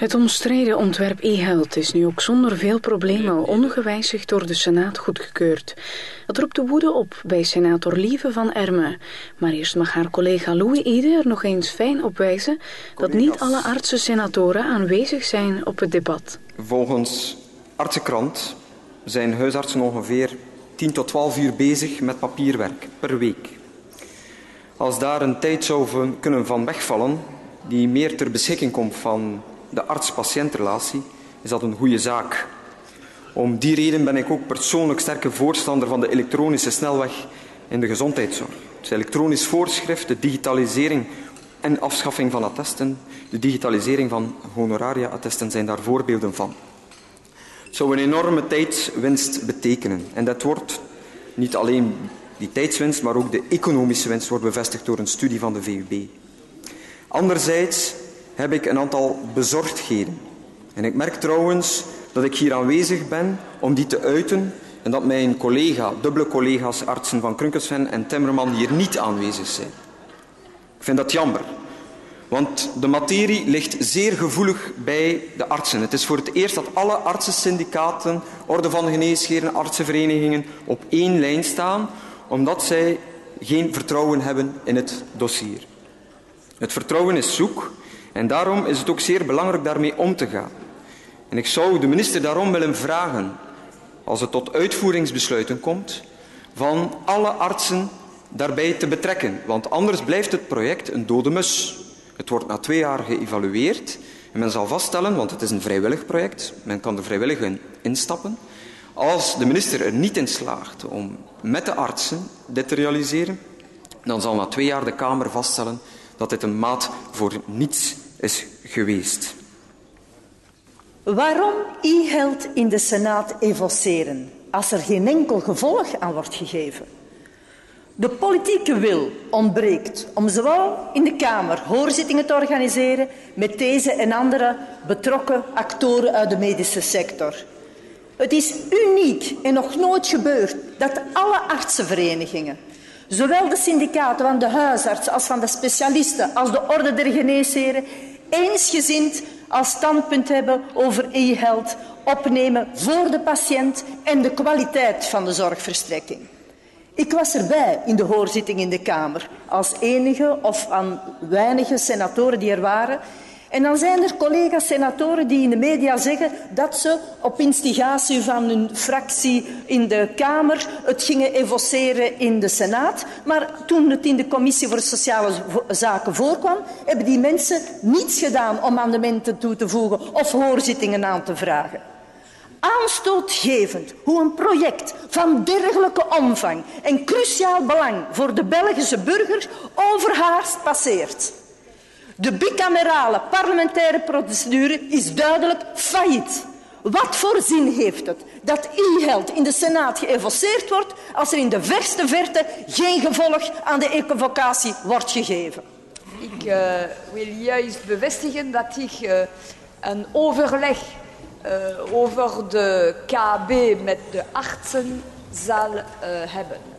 Het omstreden ontwerp e-health is nu ook zonder veel problemen ongewijzigd door de Senaat goedgekeurd. Het roept de woede op bij senator Lieve van Ermen. Maar eerst mag haar collega Louis Ide er nog eens fijn op wijzen dat niet alle artsen-senatoren aanwezig zijn op het debat. Volgens Artsenkrant zijn huisartsen ongeveer 10 tot 12 uur bezig met papierwerk per week. Als daar een tijd zou kunnen van wegvallen die meer ter beschikking komt van de arts-patiëntrelatie, is dat een goede zaak. Om die reden ben ik ook persoonlijk sterke voorstander van de elektronische snelweg in de gezondheidszorg. Het elektronisch voorschrift, de digitalisering en afschaffing van attesten, de digitalisering van honoraria-attesten zijn daar voorbeelden van. Het zou een enorme tijdswinst betekenen. En dat wordt niet alleen die tijdswinst, maar ook de economische winst wordt bevestigd door een studie van de VUB. Anderzijds heb ik een aantal bezorgdheden. En ik merk trouwens dat ik hier aanwezig ben om die te uiten en dat mijn dubbele collega's artsen van Krunkelsven en Timmerman hier niet aanwezig zijn. Ik vind dat jammer, want de materie ligt zeer gevoelig bij de artsen. Het is voor het eerst dat alle artsensyndicaten, Orde van Geneesheren, artsenverenigingen op één lijn staan, omdat zij geen vertrouwen hebben in het dossier. Het vertrouwen is zoek en daarom is het ook zeer belangrijk daarmee om te gaan. En ik zou de minister daarom willen vragen, als het tot uitvoeringsbesluiten komt, van alle artsen daarbij te betrekken. Want anders blijft het project een dode mus. Het wordt na 2 jaar geëvalueerd en men zal vaststellen, want het is een vrijwillig project, men kan er vrijwillig in instappen. Als de minister er niet in slaagt om met de artsen dit te realiseren, dan zal na 2 jaar de Kamer vaststellen dat dit een maat voor niets is geweest. Waarom e-health in de Senaat evoceren als er geen enkel gevolg aan wordt gegeven? De politieke wil ontbreekt om zowel in de Kamer hoorzittingen te organiseren met deze en andere betrokken actoren uit de medische sector. Het is uniek en nog nooit gebeurd dat alle artsenverenigingen, zowel de syndicaten van de huisartsen als van de specialisten als de Orde der Geneesheren, eensgezind als standpunt hebben over e-health opnemen voor de patiënt en de kwaliteit van de zorgverstrekking. Ik was erbij in de hoorzitting in de Kamer, als enige of aan weinige senatoren die er waren. En dan zijn er collega-senatoren die in de media zeggen dat ze op instigatie van hun fractie in de Kamer het gingen evoceren in de Senaat. Maar toen het in de Commissie voor Sociale Zaken voorkwam, hebben die mensen niets gedaan om amendementen toe te voegen of hoorzittingen aan te vragen. Aanstootgevend hoe een project van dergelijke omvang en cruciaal belang voor de Belgische burger overhaast passeert. De bicamerale parlementaire procedure is duidelijk failliet. Wat voor zin heeft het dat e-health in de Senaat geëvoceerd wordt als er in de verste verte geen gevolg aan de equivocatie wordt gegeven? Ik wil juist bevestigen dat ik een overleg over de KB met de artsen zal hebben.